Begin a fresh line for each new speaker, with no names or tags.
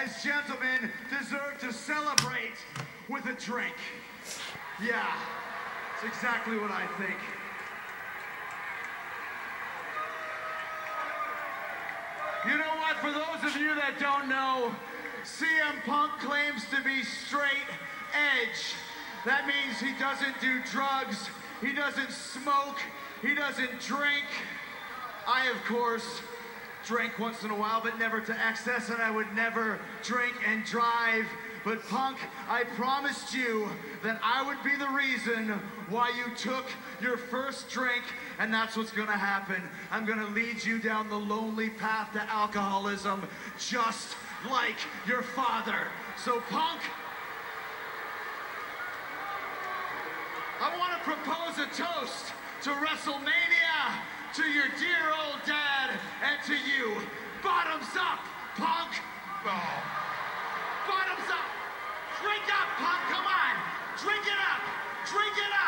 as gentlemen deserve to celebrate with a drink. Yeah, it's exactly what I think. You know what? For those of you that don't know, CM Punk claims to be straight edge. That means he doesn't do drugs, he doesn't smoke, he doesn't drink. I, of course, drink once in a while, but never to excess, and I would never drink and drive. But Punk, I promised you that I would be the reason why you took your first drink, and that's what's gonna happen. I'm gonna lead you down the lonely path to alcoholism, just like your father. So Punk, I wanna propose a toast to WrestleMania, to your dear old dad, and to you. Bottoms up, Punk! Oh. Bottoms up! Drink up, Punk, come on! Drink it up! Drink it up!